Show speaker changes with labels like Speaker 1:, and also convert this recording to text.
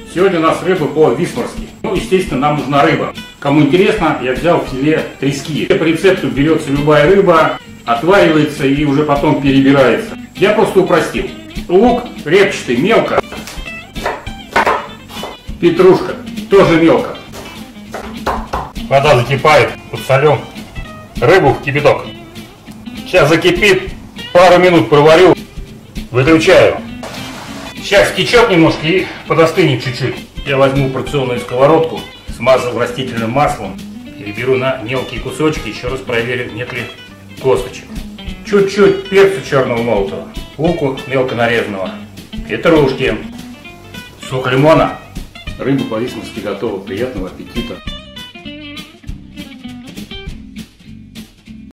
Speaker 1: Сегодня у нас рыба по-висморски. Ну, естественно, нам нужна рыба. Кому интересно, я взял филе трески. По рецепту берется любая рыба, отваривается и уже потом перебирается. Я просто упростил. Лук репчатый мелко. Петрушка тоже мелко. Вода закипает, подсолем рыбу в кипяток. Сейчас закипит, пару минут проварю, выключаю. Сейчас течет немножко и подостынет чуть-чуть. Я возьму порционную сковородку, смазал растительным маслом, переберу на мелкие кусочки, еще раз проверю, нет ли косточек. Чуть-чуть перца черного молотого, луку мелко нарезанного, петрушки, сок лимона. Рыба по-висморски готова. Приятного аппетита!